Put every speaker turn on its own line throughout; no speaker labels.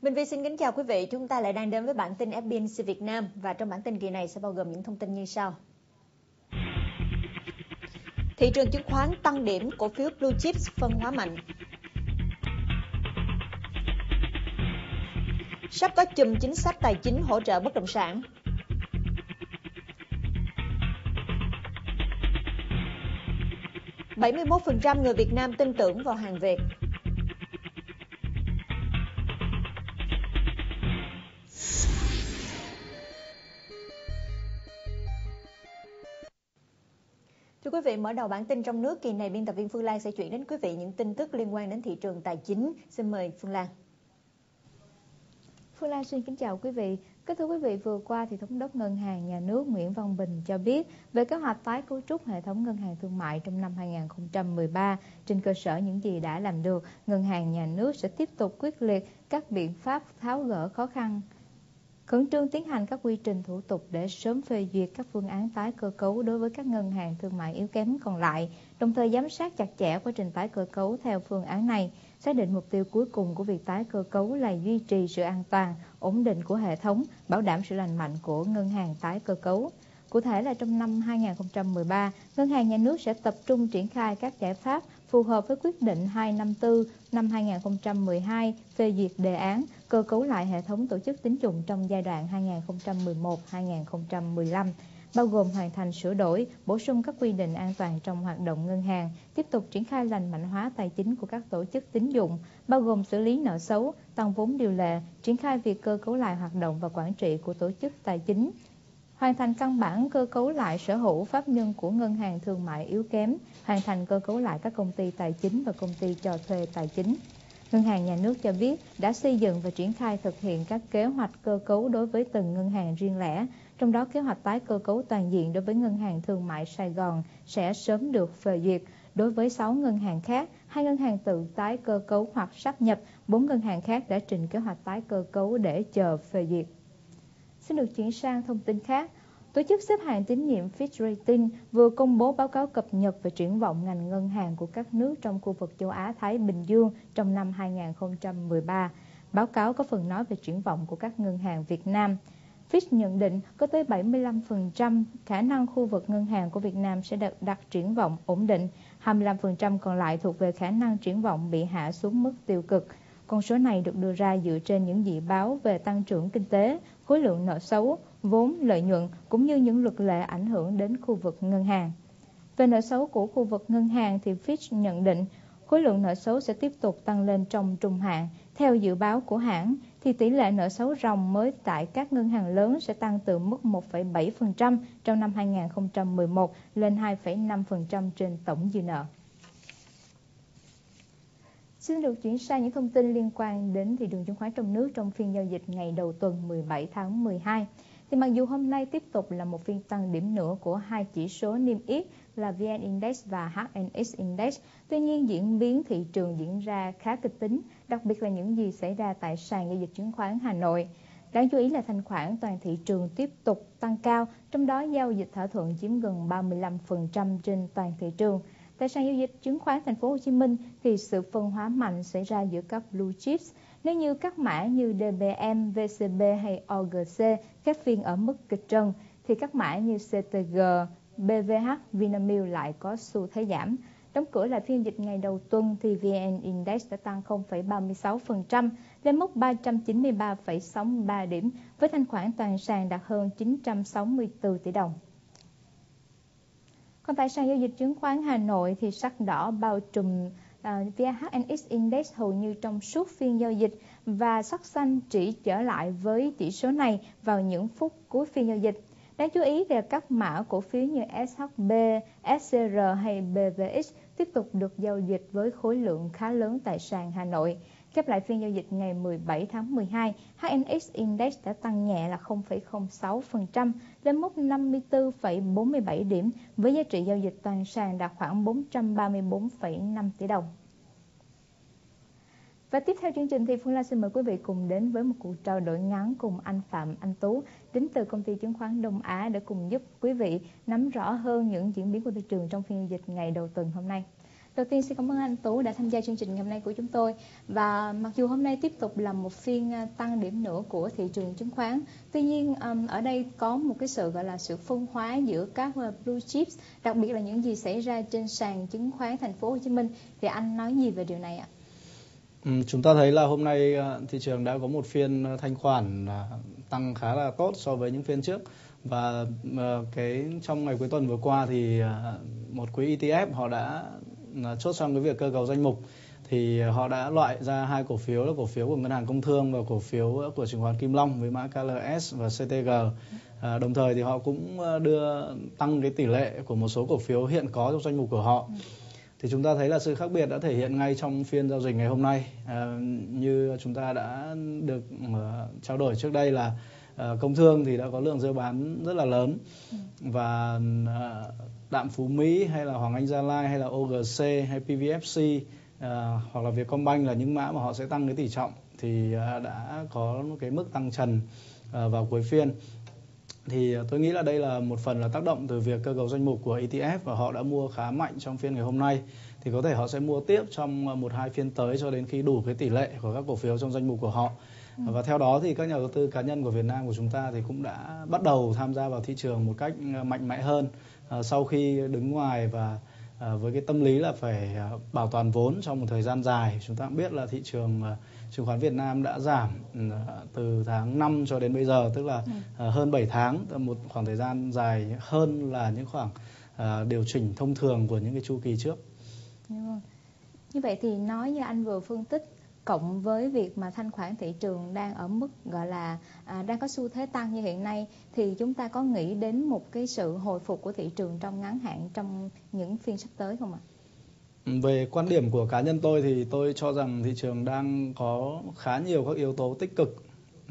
Minh Vi xin kính chào quý vị. Chúng ta lại đang đến với bản tin FBNC Việt Nam và trong bản tin kỳ này sẽ bao gồm những thông tin như sau. Thị trường chứng khoán tăng điểm, cổ phiếu Blue Chips phân hóa mạnh. Sắp có chùm chính sách tài chính hỗ trợ bất động sản. %71 người Việt Nam tin tưởng vào hàng Việt. Thưa quý vị, mở đầu bản tin trong nước kỳ này, biên tập viên Phương Lan sẽ chuyển đến quý vị những tin tức liên quan đến thị trường tài chính. Xin mời Phương Lan.
Phương Lan xin kính chào quý vị. Thưa quý vị, vừa qua thì Thống đốc Ngân hàng Nhà nước Nguyễn Văn Bình cho biết về kế hoạch tái cấu trúc hệ thống ngân hàng thương mại trong năm 2013. Trên cơ sở những gì đã làm được, Ngân hàng Nhà nước sẽ tiếp tục quyết liệt các biện pháp tháo gỡ khó khăn, khẩn trương tiến hành các quy trình thủ tục để sớm phê duyệt các phương án tái cơ cấu đối với các ngân hàng thương mại yếu kém còn lại, đồng thời giám sát chặt chẽ quá trình tái cơ cấu theo phương án này. Xác định mục tiêu cuối cùng của việc tái cơ cấu là duy trì sự an toàn, ổn định của hệ thống, bảo đảm sự lành mạnh của ngân hàng tái cơ cấu. Cụ thể là trong năm 2013, Ngân hàng Nhà nước sẽ tập trung triển khai các giải pháp phù hợp với quyết định 254 năm 2012 phê duyệt đề án cơ cấu lại hệ thống tổ chức tín dụng trong giai đoạn 2011-2015, bao gồm hoàn thành sửa đổi, bổ sung các quy định an toàn trong hoạt động ngân hàng, tiếp tục triển khai lành mạnh hóa tài chính của các tổ chức tín dụng, bao gồm xử lý nợ xấu, tăng vốn điều lệ, triển khai việc cơ cấu lại hoạt động và quản trị của tổ chức tài chính, hoàn thành căn bản cơ cấu lại sở hữu pháp nhân của ngân hàng thương mại yếu kém, hoàn thành cơ cấu lại các công ty tài chính và công ty cho thuê tài chính. Ngân hàng Nhà nước cho biết đã xây dựng và triển khai thực hiện các kế hoạch cơ cấu đối với từng ngân hàng riêng lẻ, trong đó kế hoạch tái cơ cấu toàn diện đối với Ngân hàng Thương mại Sài Gòn sẽ sớm được phê duyệt. Đối với 6 ngân hàng khác, 2 ngân hàng tự tái cơ cấu hoặc sáp nhập, 4 ngân hàng khác đã trình kế hoạch tái cơ cấu để chờ phê duyệt. Xin được chuyển sang thông tin khác. Tổ chức xếp hạng tín nhiệm Fitch Ratings vừa công bố báo cáo cập nhật về triển vọng ngành ngân hàng của các nước trong khu vực châu Á-Thái Bình Dương trong năm 2013. Báo cáo có phần nói về triển vọng của các ngân hàng Việt Nam. Fitch nhận định có tới 75% khả năng khu vực ngân hàng của Việt Nam sẽ đạt triển vọng ổn định, 25% còn lại thuộc về khả năng triển vọng bị hạ xuống mức tiêu cực. Con số này được đưa ra dựa trên những dự báo về tăng trưởng kinh tế, khối lượng nợ xấu, vốn, lợi nhuận cũng như những luật lệ ảnh hưởng đến khu vực ngân hàng. Về nợ xấu của khu vực ngân hàng thì Fitch nhận định khối lượng nợ xấu sẽ tiếp tục tăng lên trong trung hạn. Theo dự báo của hãng, thì tỷ lệ nợ xấu ròng mới tại các ngân hàng lớn sẽ tăng từ mức 1,7% trong năm 2011 lên 2,5% trên tổng dư nợ. Xin được chuyển sang những thông tin liên quan đến thị trường chứng khoán trong nước trong phiên giao dịch ngày đầu tuần 17 tháng 12. Thì mặc dù hôm nay tiếp tục là một phiên tăng điểm nữa của hai chỉ số niêm yết là VN Index và HNX Index, tuy nhiên diễn biến thị trường diễn ra khá kịch tính, đặc biệt là những gì xảy ra tại sàn giao dịch chứng khoán Hà Nội. Đáng chú ý là thanh khoản toàn thị trường tiếp tục tăng cao, trong đó giao dịch thỏa thuận chiếm gần 35% trên toàn thị trường. Tại sàn giao dịch chứng khoán Thành phố Hồ Chí Minh thì sự phân hóa mạnh xảy ra giữa các blue chips. Nếu như các mã như DBM, VCB hay OGC các phiên ở mức kịch trần, thì các mã như CTG, BVH, Vinamilk lại có xu thế giảm. Đóng cửa lại phiên dịch ngày đầu tuần thì VN Index đã tăng 0,36% lên mức 393,63 điểm, với thanh khoản toàn sàn đạt hơn 964 tỷ đồng. Còn tại sàn giao dịch chứng khoán Hà Nội thì sắc đỏ bao trùm VN-HNX Index hầu như trong suốt phiên giao dịch và sắc xanh chỉ trở lại với chỉ số này vào những phút cuối phiên giao dịch. Đáng chú ý là các mã cổ phiếu như SHB, SCR hay BVX tiếp tục được giao dịch với khối lượng khá lớn tại sàn Hà Nội. Khép lại phiên giao dịch ngày 17 tháng 12, HNX Index đã tăng nhẹ là 0,06% lên mức 54,47 điểm, với giá trị giao dịch toàn sàn đạt khoảng 434,5 tỷ đồng. Và tiếp theo chương trình thì Phương Lan xin mời quý vị cùng đến với một cuộc trao đổi ngắn cùng anh Phạm Anh Tú đến từ công ty chứng khoán Đông Á để cùng giúp quý vị nắm rõ hơn những diễn biến của thị trường trong phiên giao dịch ngày đầu tuần hôm nay. Đầu tiên xin cảm ơn anh Tú đã tham gia chương trình ngày hôm nay của chúng tôi. Và mặc dù hôm nay tiếp tục là một phiên tăng điểm nữa của thị trường chứng khoán, tuy nhiên ở đây có một cái sự gọi là sự phân hóa giữa các blue chips, đặc biệt là những gì xảy ra trên sàn chứng khoán thành phố Hồ Chí Minh. Thì anh nói gì về điều này ạ?
Chúng ta thấy là hôm nay thị trường đã có một phiên thanh khoản tăng khá là tốt so với những phiên trước. Và trong ngày cuối tuần vừa qua thì một quỹ ETF họ đã chốt xong cái việc cơ cấu danh mục, thì họ đã loại ra hai cổ phiếu là cổ phiếu của Ngân hàng Công Thương và cổ phiếu của chứng khoán Kim Long với mã KLS và CTG. Đồng thời thì họ cũng đưa tăng cái tỷ lệ của một số cổ phiếu hiện có trong danh mục của họ. Thì chúng ta thấy là sự khác biệt đã thể hiện ngay trong phiên giao dịch ngày hôm nay. Như chúng ta đã được trao đổi trước đây là Công Thương thì đã có lượng dư bán rất là lớn, và Đạm Phú Mỹ hay là Hoàng Anh Gia Lai hay là OGC hay PVFC hoặc là Vietcombank là những mã mà họ sẽ tăng cái tỷ trọng, thì đã có một cái mức tăng trần vào cuối phiên. Thì tôi nghĩ là đây là một phần là tác động từ việc cơ cấu danh mục của ETF, và họ đã mua khá mạnh trong phiên ngày hôm nay. Thì có thể họ sẽ mua tiếp trong 1-2 phiên tới cho đến khi đủ cái tỷ lệ của các cổ phiếu trong danh mục của họ. Và theo đó thì các nhà đầu tư cá nhân của Việt Nam của chúng ta thì cũng đã bắt đầu tham gia vào thị trường một cách mạnh mẽ hơn sau khi đứng ngoài và với cái tâm lý là phải bảo toàn vốn trong một thời gian dài. Chúng ta cũng biết là thị trường chứng khoán Việt Nam đã giảm từ tháng 5 cho đến bây giờ, tức là hơn 7 tháng, một khoảng thời gian dài hơn là những khoảng điều chỉnh thông thường của những cái chu kỳ trước.
Như vậy thì nói như anh vừa phân tích, cộng với việc mà thanh khoản thị trường đang ở mức gọi là đang có xu thế tăng như hiện nay, thì chúng ta có nghĩ đến một cái sự hồi phục của thị trường trong ngắn hạn trong những phiên sắp tới không ạ?
Về quan điểm của cá nhân tôi thì tôi cho rằng thị trường đang có khá nhiều các yếu tố tích cực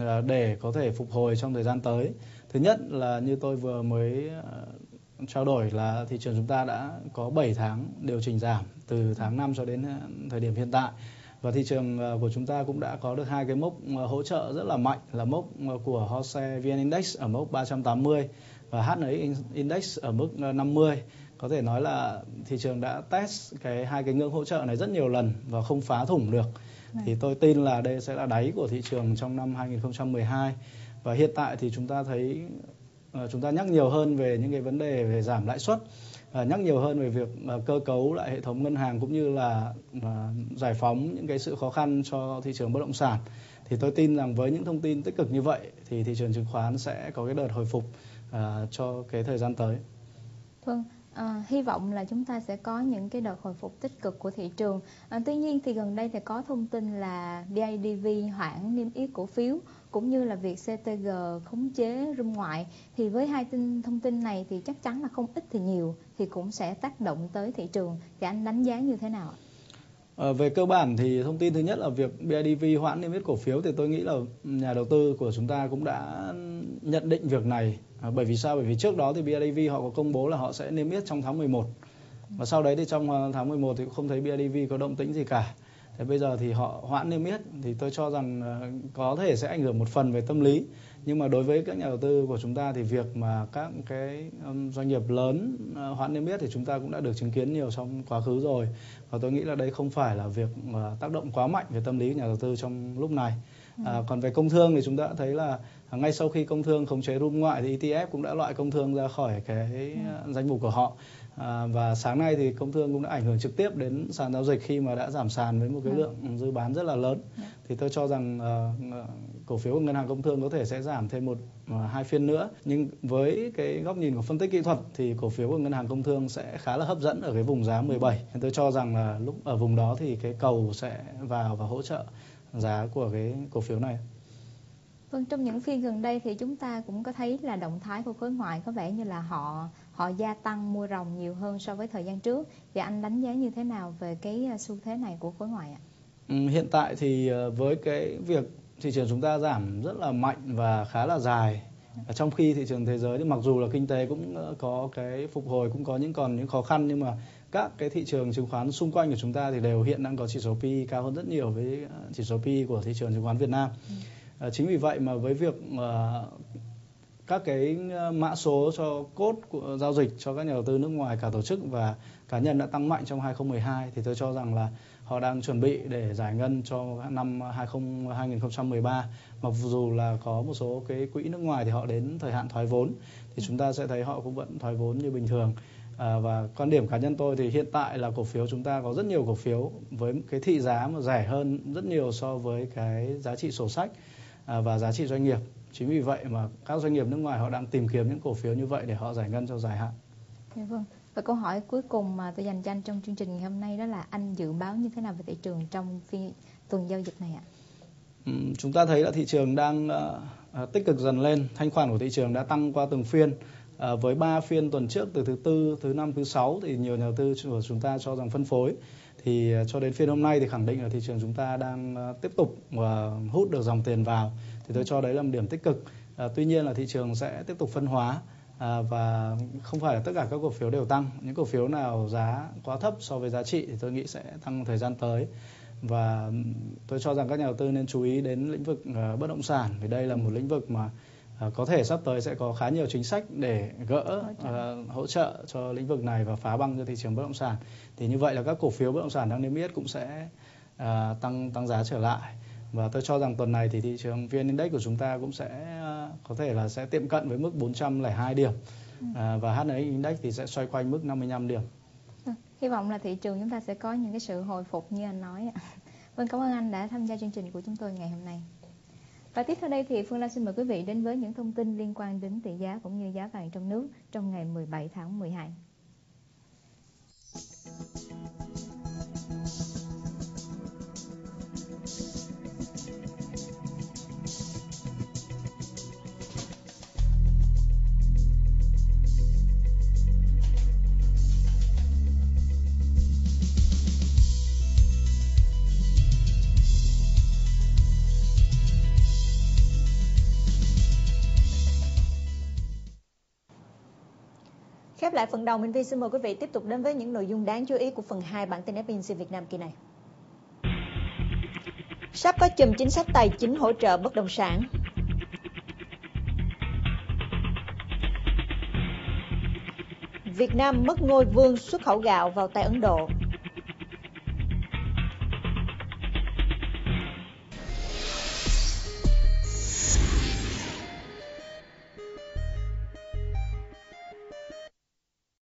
để có thể phục hồi trong thời gian tới. Thứ nhất là như tôi vừa mới trao đổi là thị trường chúng ta đã có 7 tháng điều chỉnh giảm từ tháng 5 cho đến thời điểm hiện tại. Và thị trường của chúng ta cũng đã có được hai cái mốc hỗ trợ rất là mạnh, là mốc của HOSE VN Index ở mốc 380 và HNX Index ở mức 50. Có thể nói là thị trường đã test hai cái ngưỡng hỗ trợ này rất nhiều lần và không phá thủng được. Thì tôi tin là đây sẽ là đáy của thị trường trong năm 2012. Và hiện tại thì chúng ta thấy chúng ta nhắc nhiều hơn về những cái vấn đề về giảm lãi suất, nhắc nhiều hơn về việc cơ cấu lại hệ thống ngân hàng cũng như là giải phóng những cái sự khó khăn cho thị trường bất động sản. Thì tôi tin rằng với những thông tin tích cực như vậy thì thị trường chứng khoán sẽ có cái đợt hồi phục cho cái thời gian tới.
Vâng, hy vọng là chúng ta sẽ có những cái đợt hồi phục tích cực của thị trường. Tuy nhiên thì gần đây thì có thông tin là BIDV hoãn niêm yết cổ phiếu, cũng như là việc CTG khống chế room ngoại. Thì với hai thông tin này thì chắc chắn là không ít thì nhiều thì cũng sẽ tác động tới thị trường. Thì anh đánh giá như thế nào ạ?
Về cơ bản thì thông tin thứ nhất là việc BIDV hoãn niêm yết cổ phiếu, thì tôi nghĩ là nhà đầu tư của chúng ta cũng đã nhận định việc này. Bởi vì sao? Bởi vì trước đó thì BIDV họ có công bố là họ sẽ niêm yết trong tháng 11. Và sau đấy thì trong tháng 11 thì cũng không thấy BIDV có động tĩnh gì cả. Thế bây giờ thì họ hoãn niêm yết thì tôi cho rằng có thể sẽ ảnh hưởng một phần về tâm lý. Nhưng mà đối với các nhà đầu tư của chúng ta thì việc mà các cái doanh nghiệp lớn hoãn niêm yết thì chúng ta cũng đã được chứng kiến nhiều trong quá khứ rồi. Và tôi nghĩ là đây không phải là việc tác động quá mạnh về tâm lý của nhà đầu tư trong lúc này. Còn về Công Thương thì chúng ta đã thấy là ngay sau khi Công Thương khống chế room ngoại thì ETF cũng đã loại Công Thương ra khỏi cái danh mục của họ. Và sáng nay thì Công Thương cũng đã ảnh hưởng trực tiếp đến sàn giao dịch khi mà đã giảm sàn với một cái lượng dư bán rất là lớn. Thì tôi cho rằng cổ phiếu của Ngân hàng Công Thương có thể sẽ giảm thêm 1-2 phiên nữa. Nhưng với cái góc nhìn của phân tích kỹ thuật thì cổ phiếu của Ngân hàng Công Thương sẽ khá là hấp dẫn ở cái vùng giá 17. Nên tôi cho rằng là lúc ở vùng đó thì cái cầu sẽ vào và hỗ trợ giá của cái cổ phiếu này.
Vâng, trong những phiên gần đây thì chúng ta cũng có thấy là động thái của khối ngoại có vẻ như là họ gia tăng mua ròng nhiều hơn so với thời gian trước. Thì anh đánh giá như thế nào về cái xu thế này của khối ngoại ạ?
Hiện tại thì với cái việc thị trường chúng ta giảm rất là mạnh và khá là dài, trong khi thị trường thế giới thì mặc dù là kinh tế cũng có cái phục hồi, cũng có những khó khăn, nhưng mà các cái thị trường chứng khoán xung quanh của chúng ta thì đều hiện đang có chỉ số PE cao hơn rất nhiều với chỉ số PE của thị trường chứng khoán Việt Nam. Chính vì vậy mà với việc các cái mã số cho code của giao dịch cho các nhà đầu tư nước ngoài, cả tổ chức và cá nhân đã tăng mạnh trong 2012, thì tôi cho rằng là họ đang chuẩn bị để giải ngân cho năm 2013. Mặc dù là có một số cái quỹ nước ngoài thì họ đến thời hạn thoái vốn, thì chúng ta sẽ thấy họ cũng vẫn thoái vốn như bình thường. Và quan điểm cá nhân tôi thì hiện tại là cổ phiếu chúng ta có rất nhiều cổ phiếu với cái thị giá mà rẻ hơn rất nhiều so với cái giá trị sổ sách và giá trị doanh nghiệp. Chính vì vậy mà các doanh nghiệp nước ngoài họ đang tìm kiếm những cổ phiếu như vậy để họ giải ngân cho dài hạn.
Dạ vâng. Và câu hỏi cuối cùng mà tôi dành cho anh trong chương trình ngày hôm nay đó là anh dự báo như thế nào về thị trường trong tuần giao dịch này ạ?
Chúng ta thấy là thị trường đang tích cực dần lên, thanh khoản của thị trường đã tăng qua từng phiên. Với 3 phiên tuần trước từ thứ Tư, thứ Năm, thứ Sáu thì nhiều nhà đầu tư của chúng ta cho rằng phân phối. Thì cho đến phiên hôm nay thì khẳng định là thị trường chúng ta đang tiếp tục hút được dòng tiền vào. Thì tôi cho đấy là một điểm tích cực. Tuy nhiên là thị trường sẽ tiếp tục phân hóa. Và không phải là tất cả các cổ phiếu đều tăng. Những cổ phiếu nào giá quá thấp so với giá trị thì tôi nghĩ sẽ tăng thời gian tới. Và tôi cho rằng các nhà đầu tư nên chú ý đến lĩnh vực bất động sản, vì đây là một lĩnh vực mà có thể sắp tới sẽ có khá nhiều chính sách để hỗ trợ cho lĩnh vực này và phá băng cho thị trường bất động sản. Thì như vậy là các cổ phiếu bất động sản đang niêm yết cũng sẽ tăng giá trở lại. Và tôi cho rằng tuần này thì thị trường VN Index của chúng ta cũng sẽ có thể là sẽ tiệm cận với mức 402 điểm. Và HNX Index thì sẽ xoay quanh mức 55 điểm.
Hy vọng là thị trường chúng ta sẽ có những cái sự hồi phục như anh nói. Vâng, cảm ơn anh đã tham gia chương trình của chúng tôi ngày hôm nay. Và tiếp theo đây thì Phương Lan xin mời quý vị đến với những thông tin liên quan đến tỷ giá cũng như giá vàng trong nước trong ngày 17 tháng 12.
Khép lại phần đầu, Minh Vi xin mời quý vị tiếp tục đến với những nội dung đáng chú ý của phần 2 bản tin FPT Việt Nam kỳ này. Sắp có chùm chính sách tài chính hỗ trợ bất động sản. Việt Nam mất ngôi vương xuất khẩu gạo vào tay Ấn Độ.